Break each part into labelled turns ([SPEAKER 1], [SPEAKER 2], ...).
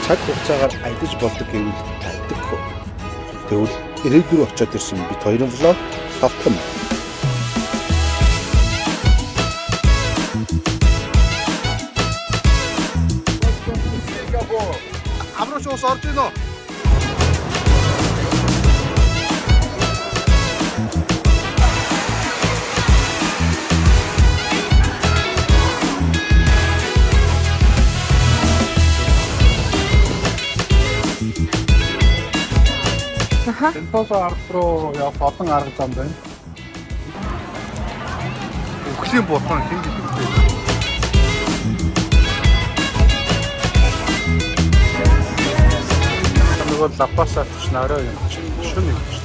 [SPEAKER 1] цаг хугацаагаар аялаж болдог гэвэл тайлбаргүй. Тэгвэл ирээдүйд очиод ирсэн бид хоёрын влог тавтан. Амрууч ус орж ийнө.
[SPEAKER 2] Сентосо ард руу явах олон арга зам байна.
[SPEAKER 1] Үхлийн бурхан хэн гэдэг вэ?
[SPEAKER 2] Нөгөө лапасаа ч нараа юм чинь шүн юм чинь.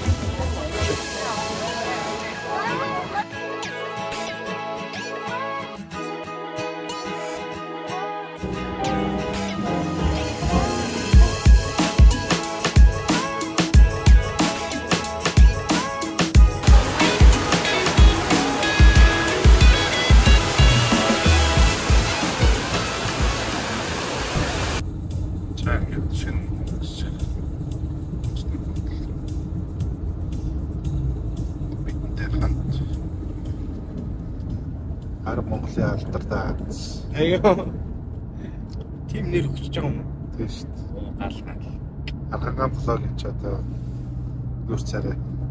[SPEAKER 1] Монголын алдартай.
[SPEAKER 3] Аяа. Тим нэр өгч байгаа юм уу?
[SPEAKER 1] Тийм шүү дээ.
[SPEAKER 3] Гал.
[SPEAKER 1] Алхангаан блог гэж одоо гүр царай.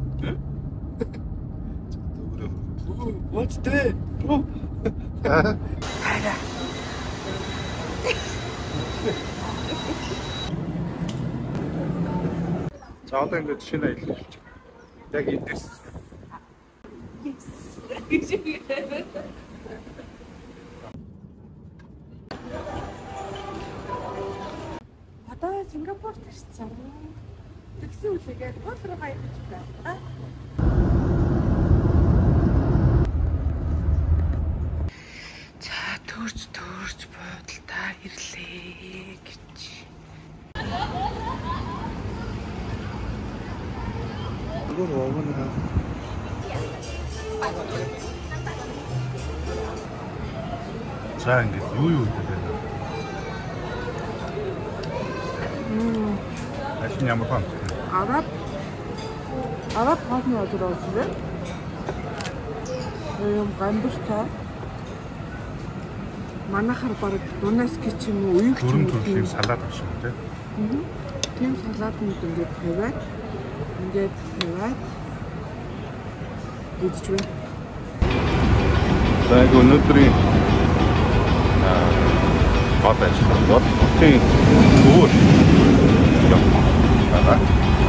[SPEAKER 3] What's that? Bro.
[SPEAKER 2] За одоо ингээд шинэ аялал хэлж байна. Яг эндээс.
[SPEAKER 4] Одоо Сингапурт ирсэн. Тэгсэн үлээгээд гол руу хаягдаж байна. За төрж бодолтой ирлээ гэж.
[SPEAKER 1] Гүр овно. За ингээд юу гэдэг вэ? Ашин ямар хан?
[SPEAKER 4] Араб хааны одор оруулсан. Юм гамбартай. Манайхаар баг дунаас гэж юм уу уйг ч юм уу
[SPEAKER 1] төрлийн салаад авсан тийм.
[SPEAKER 4] Тийм салаад нэг ингээд тавиад идэж байна.
[SPEAKER 1] За яг өнөөдрийн бод ажиллагаа тийм өөр юм байна.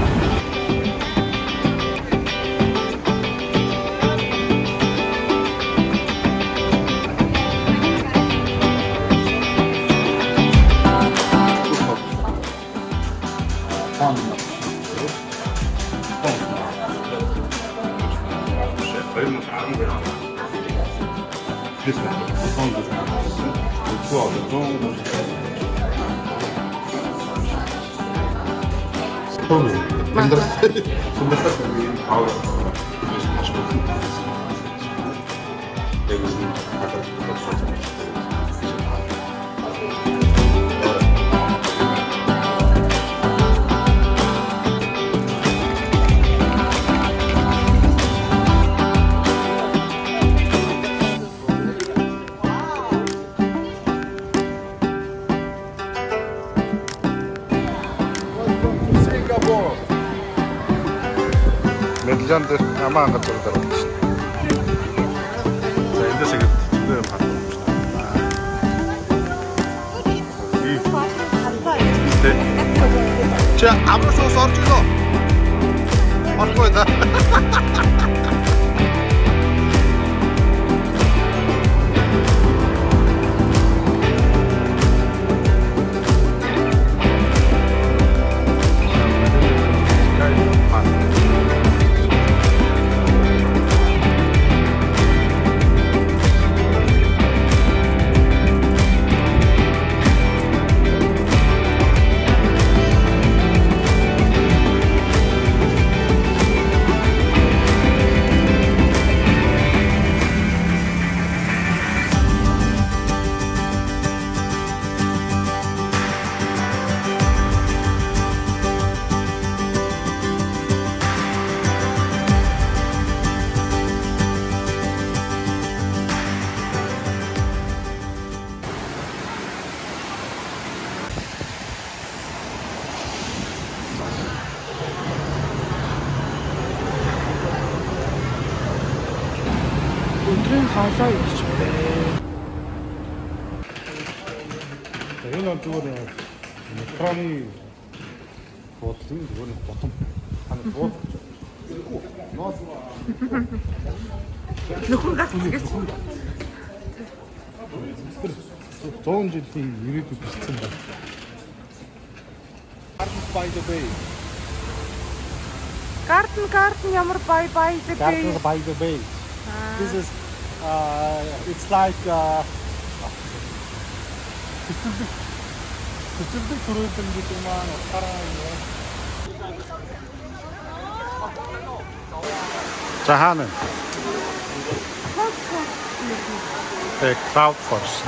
[SPEAKER 1] Медлян дээр амаан газар дээр байна шүү дээ. За эндээс ингэ зүгээр хатсан юм шүү дээ. Ча амрууч ус орж гинөө. Орхгүй да.
[SPEAKER 4] Хоолой гэж бэ.
[SPEAKER 2] Энэ бол зүгээр метроны бодлын зүгээр ботом. Хана бод. Нос.
[SPEAKER 4] Нөхөр гац гэж.
[SPEAKER 2] 100 жилийн ирээдүйд бичсэн байна. By the bay.
[SPEAKER 4] Garden ямар by the bay.
[SPEAKER 2] Garden by the bay. This is it's like Тэтгэвдэг төрөөдөн гэдэг маань утгаараа юм. За хаана? Cloud Force.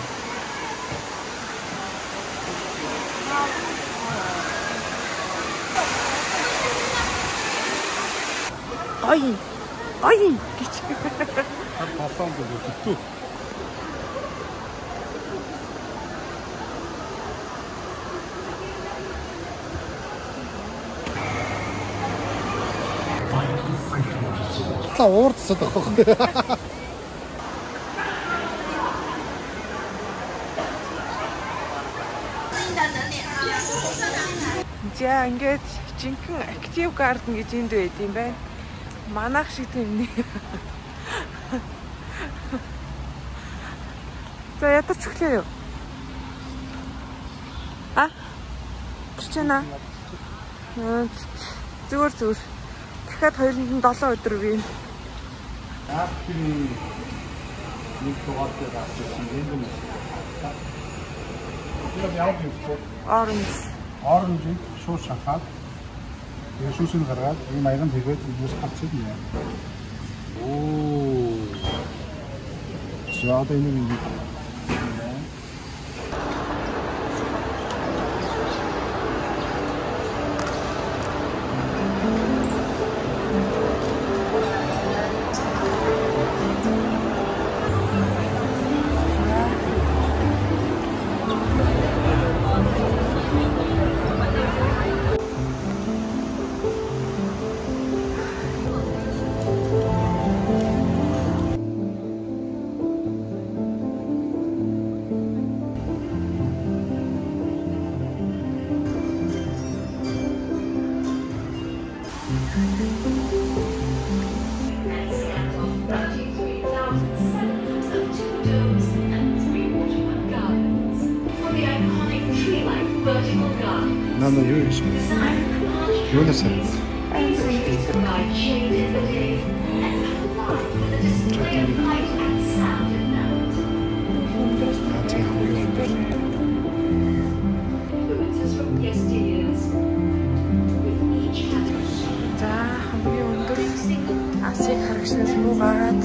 [SPEAKER 2] Ой гэж. Пасан гэдэг. Та уурдсад байхгүй.
[SPEAKER 4] За ингээд жинхэнэ active garden гэж энд байд юм байна. Манайх шиг тийм нэ. За ядарч өглөө юу? А? Чичнэ. Зүгээр. Дахиад 2-7 өдөр би.
[SPEAKER 2] Аппли нэг дугаартай авчихсан юм байна. Яг яав юм. Оранж шууд шахаад тэгээ шүүсийг гаргаад энэ маяган тэгээд юус хацсан юм. Оо. Шаад энэ юм. Нана юу юм бэ? Юу нэсэ?
[SPEAKER 4] За хамгийн өндөр асыг харагчнаас буугаад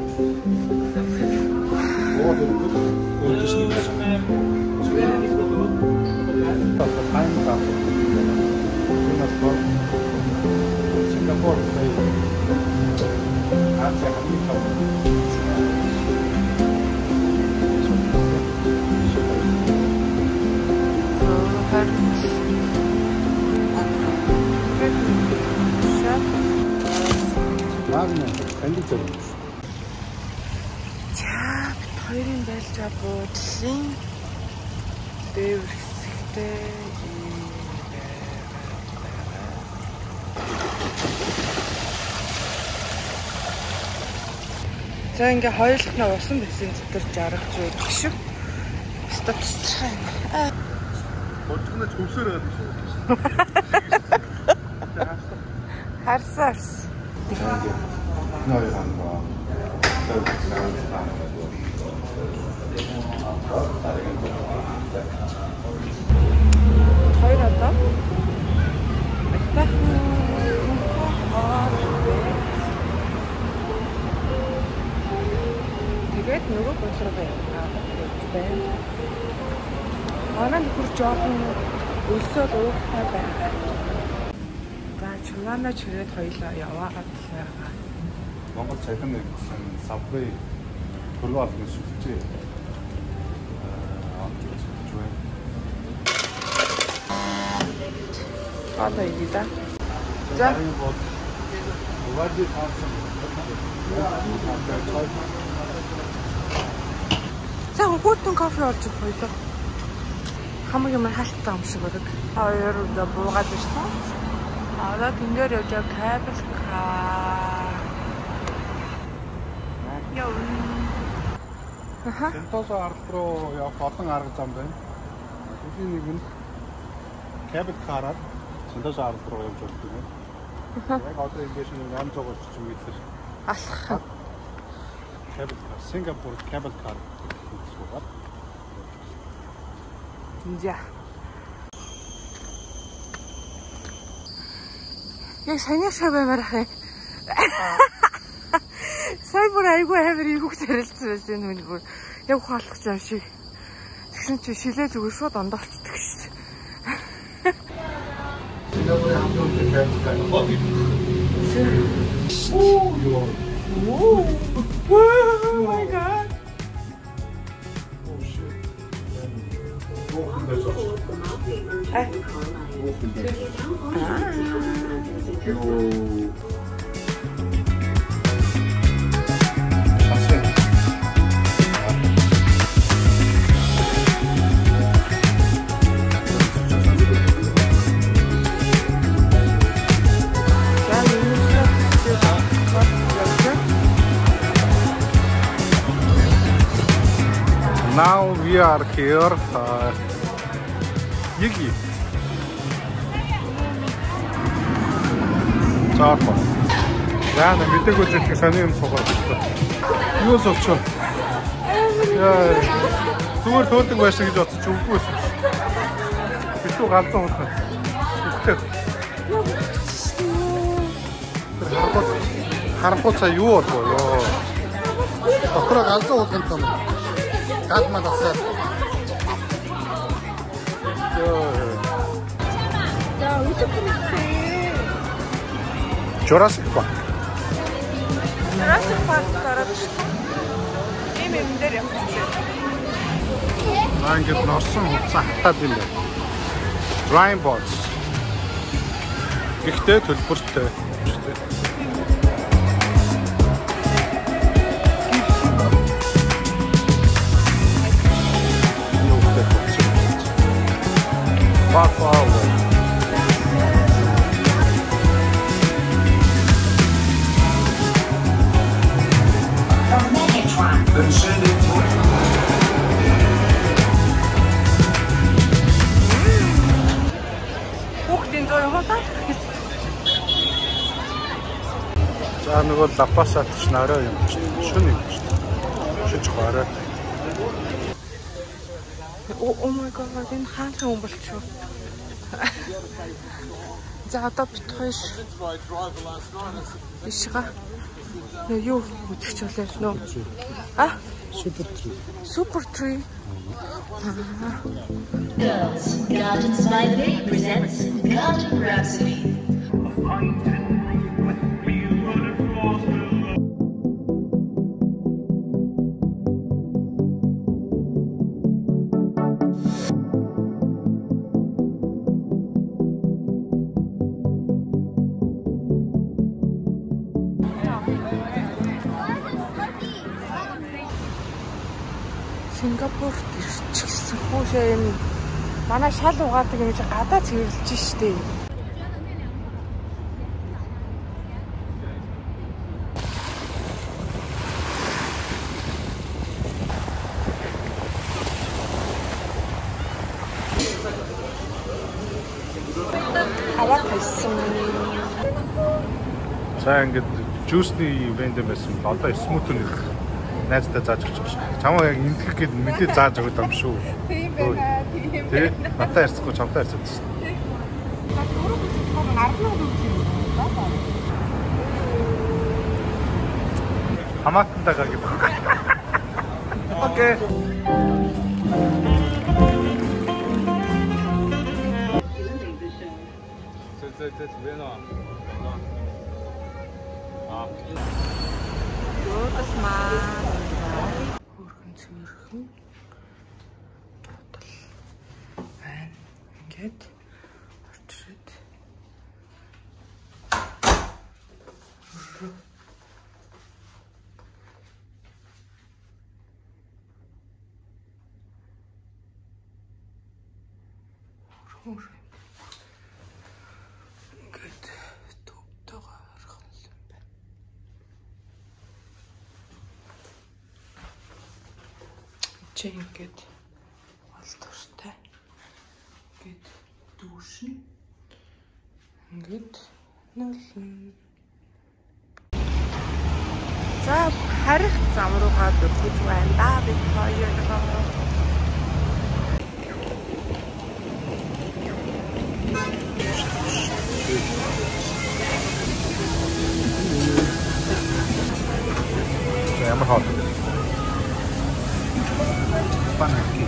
[SPEAKER 2] Singapore Bay. Asia Afrika. Ладно, кондитер.
[SPEAKER 4] За хоёрын байлжаа буудлын дээвэр хэсэгтэй за ингээ хоёулахнаа усан бэсийн зэтэр жаргаж байдаг шүү. Өстө тусчаа юм.
[SPEAKER 2] Бодгоноч хөвсөр байгаа шүү.
[SPEAKER 4] Харсаарс.
[SPEAKER 2] Нөө хангаа.
[SPEAKER 4] Хоёр одоо. Тэгээд нөгөө болроо байна. Манай нөхөр жоохон өлсөд уухтай байна. За чугаана чирээд хоёлаа яваагаад байгаа.
[SPEAKER 2] Монгол цайхан нэг сабвей төлөв авах шүлжээ.
[SPEAKER 4] Одоо иди да. За.
[SPEAKER 2] Угааж таасан.
[SPEAKER 4] За хүүтэн кофе орж ирэх хоёлоо. Хамгийн юм хаалттай юм шиг байдаг. Хоёр удаа буугаад ирсэн. Одоо тэн дээр явж байгаа кабел кар. Яа.
[SPEAKER 2] Сентос ард руу явах олон арга зам байна. Үүний нэг нь кабел караар Сентос ард руу явж байгаа юм. Яг одоо ингэж 800 орчим метр
[SPEAKER 4] Алхах.
[SPEAKER 2] кабел кар, Сингапур кабел кар гэсэн.
[SPEAKER 4] За. Яг саний шав баймаар ах юм. Сая бүр айгүй амар их зэрэлцсэн байсан нүн бүр яг ухаалах юм шиг. Тэгсэн чи шилээ зүгээр шууд ондоолцдог шүү.
[SPEAKER 2] Сингапур хамтын кабел кар.
[SPEAKER 4] Oh my god.
[SPEAKER 2] Now we are here. Yigi. Цаапа. Яна мэдээгүй зүйл сони юм суугаад. Юу сууч? Яа. Зүгээр төөдөг байсан гэж бодож үгүй байсан. Битүү галзуу хутгах. Харахгүй цаа юу болов ёо. Дотроо галзуу хутгах юм. Гадмаа тасаа.
[SPEAKER 4] За, үгүй.
[SPEAKER 2] Jurassic Park.
[SPEAKER 4] Jurassic Park гараад ирсэн. Ийм юм дээр явчихсан.
[SPEAKER 2] Ингээд норсон хуцаа хатаад юм байна. Drying boards. Гэхдээ төлбөртэй. Far away.
[SPEAKER 4] Хүүхдийн зураг болоо.
[SPEAKER 2] За нөгөө лапасат ч нараа юм ч шүн юм ч. Шиж гараа.
[SPEAKER 4] Oh my god, энэ хаалт юм болчихоо. За одоо бит хоёр ишга. Юу үзчих болоо нөө. А? Super tree.
[SPEAKER 5] Girls, Gardens by the Bay presents Garden Rhapsody.
[SPEAKER 4] Сингапурт ирчихсэн хүүшээ юм. Манай шал угаадаг юм чи гадаа цэвэрлж штэ. Аваад хэлсэн.
[SPEAKER 2] За ингээд жуусны ивент байсан. Одоо смутнийх найзтай зааж өгч байгаа. Чамаа яг энтгэх гээд мэдээ зааж өгöd юм шүү.
[SPEAKER 4] Тийм байна. Тийм.
[SPEAKER 2] Тэ? Надад ярьсахгүй чамтай ярьсан шүү. Хамаатантайгаа гэдэг. Окей.
[SPEAKER 3] Це вино.
[SPEAKER 4] Лотос маа. Хөрхөн цэвэрхэн. Бодол. Байна. Ингээд очроод. Ингээд төвтэйгээр харах юм байна. Чи ингээд олдортой. Ингээд дүүшин. Ингээд нөлн. За харих зам руугаа дөрвөж байна. Да бид хоёр
[SPEAKER 2] Ямар хот. Панки.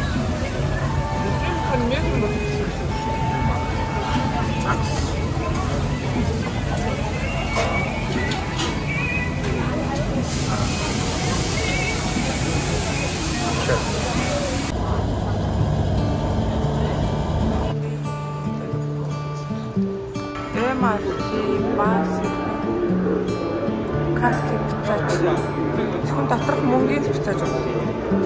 [SPEAKER 4] бас картыг буцааж зөвхөн доторх мөнгийг буцааж өгдөг.